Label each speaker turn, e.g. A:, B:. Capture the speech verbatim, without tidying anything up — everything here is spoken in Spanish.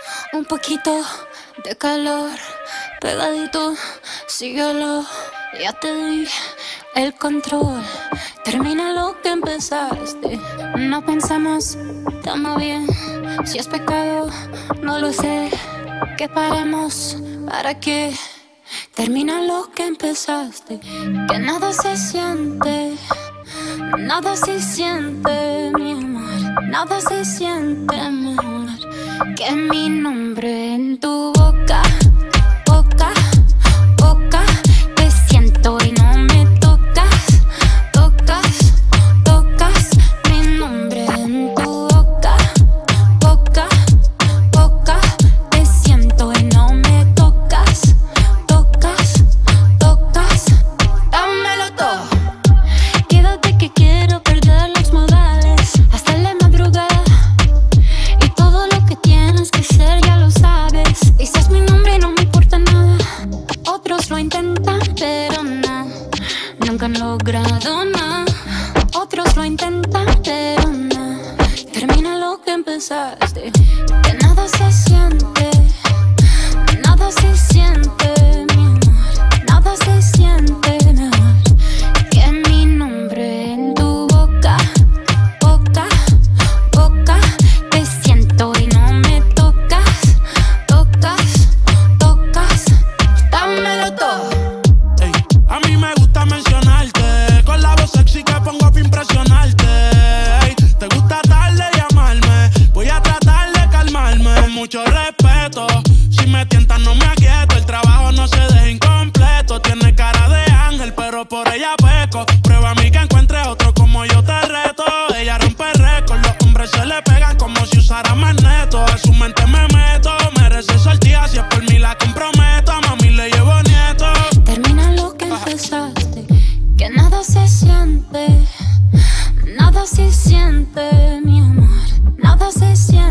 A: Un poquito de calor, pegadito, síguelo. Ya te di el control. Termina lo que empezaste. No pensamos, estamos bien. Si es pecado, no lo sé. Que paremos, ¿para qué? Termina lo que empezaste. Que nada se siente, nada se siente, mi amor. Nada se siente mejor que mi nombre en tu boca, boca, boca. Te siento y no me tocas, tocas, tocas. Mi nombre en tu boca, boca, boca. Te siento y no me tocas, tocas, tocas. Dámelo todo. Quédate que quiero perder los modales hasta la madrugada. Y todo lo que tienes que ser ya lo sabes. Dices mi nombre y no me importa nada. Otros lo intentan pero no, nunca han logrado nada. Otros lo intentan pero no. Termina lo que empezaste. Que nada se siente, nada se siente, mi amor. Nada se siente mejor que mi nombre en tu boca, boca, boca. Te siento y no me tocas, tocas, tocas. Dámelo todo.
B: Ey, a mí me gusta mencionarte, con la voz sexy que pongo para impresionarte. Ey, te gusta darle y llamarme, voy a tratar de calmarme. Mucho respeto, si me tientas no me aquieto. El trabajo no se deja incompleto. Tiene cara de ángel, pero por ella peco. Prueba a mí que encuentre otro como yo te reto. Ella rompe récord, los hombres se le pegan como si usara magneto. A su mente me meto, merece sortija, si es por mí la comprometo. A mami le llevo nieto.
A: Termina lo que empezaste. Que nada se siente, nada se siente, mi amor. Nada se siente.